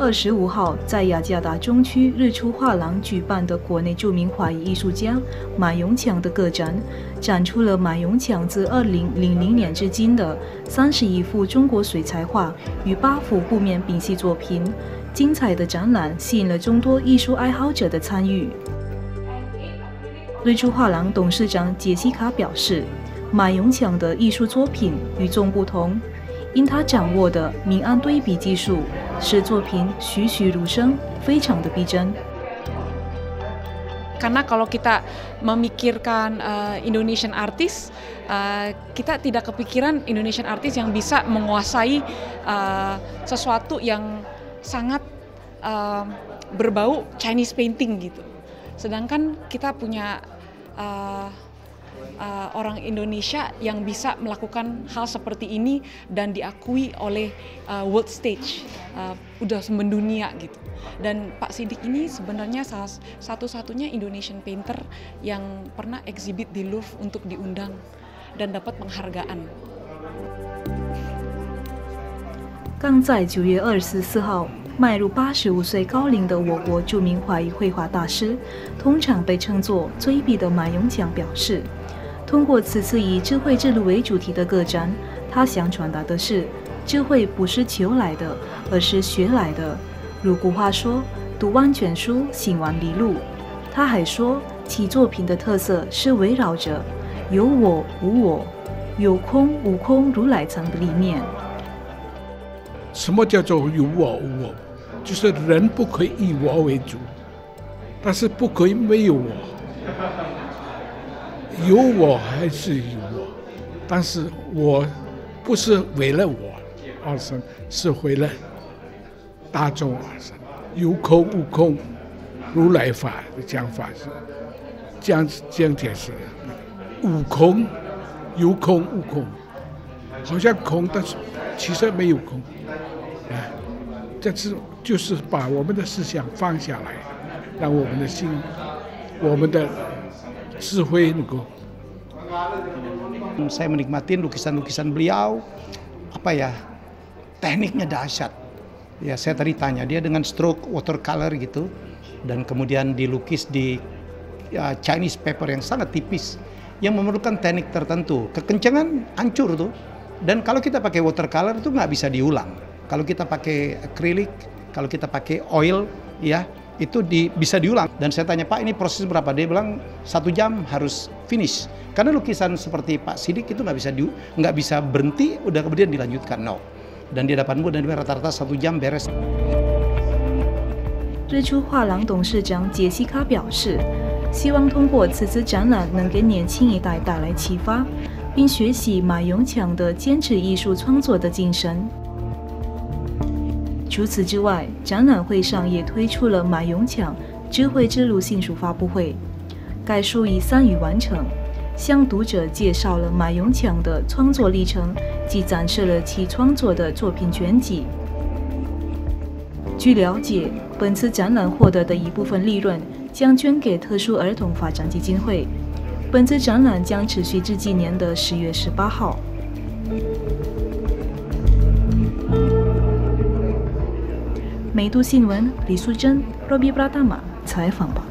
25号在雅加达中区日出画廊举办的国内著名华裔艺术家马永强的个展，展出了马永强自2000年至今的31幅中国水彩画与8幅布面丙烯作品。精彩的展览吸引了众多艺术爱好者的参与。日出画廊董事长杰西卡表示，马永强的艺术作品与众不同，因他掌握的明暗对比技术，使作品栩栩如生，非常的逼真。 Karena kalau kita memikirkan Indonesian artist, kita tidak kepikiran Indonesian artist yang bisa menguasai sesuatu yang sangat berbau Chinese painting gitu. Sedangkan kita punya orang Indonesia yang bisa melakukan hal seperti ini dan diakui oleh world stage, udah mendunia gitu. Dan Pak Sidik ini sebenarnya satu-satunya Indonesian painter yang pernah exhibit di Louvre untuk diundang dan dapat penghargaan. 刚在9月24号迈入85岁高龄的我国著名华裔绘画大师，通常被称作“追笔”的马永强表示，通过此次以智慧之路为主题的个展，他想传达的是，智慧不是求来的，而是学来的。如古话说，读万卷书，行万里路。他还说，其作品的特色是围绕着有我无我、有空无空如来藏的理念。 什么叫做有我无我？就是人不可以以我为主，但是不可以没有我。有我还是有我，但是我不是为了我而生，是为了大众而生。有空无空，如来法的讲法是这样解释：无空，有空无空，好像空，但是其实没有空。这是就是把我们的思想放下来，让我们的心、我们的智慧能够。 Saya menikmati lukisan-lukisan beliau, apa ya, tekniknya dahsyat. Ya, saya tadi tanya dia dengan stroke watercolor gitu, dan kemudian dilukis di Chinese paper yang sangat tipis, yang memerlukan teknik tertentu. Kekencangan hancur tuh, dan kalau kita pakai watercolor itu nggak bisa diulang. Kalau kita pakai akrilik, kalau kita pakai oil, ya itu bisa diulang. Dan saya tanya, Pak, ini proses berapa? Dia bilang 1 jam harus finish. Karena lukisan seperti Pak Sidik itu nggak bisa berhenti, udah kemudian dilanjutkan. No. Dan dia dapat dan rata-rata 1 jam beres. 日出画廊董事长杰西卡表示，希望通过此次展览能给年轻一代带来启发，并学习马永强的坚持艺术创作的精神。除此之外，展览会上也推出了马永强智慧之路新书发布会。该书已3语完成，向读者介绍了马永强的创作历程及展示了其创作的作品全集。据了解，本次展览获得的一部分利润将捐给特殊儿童发展基金会。本次展览将持续至今年的10月18号。美都新闻李素贞、Robi Pratama采访报道。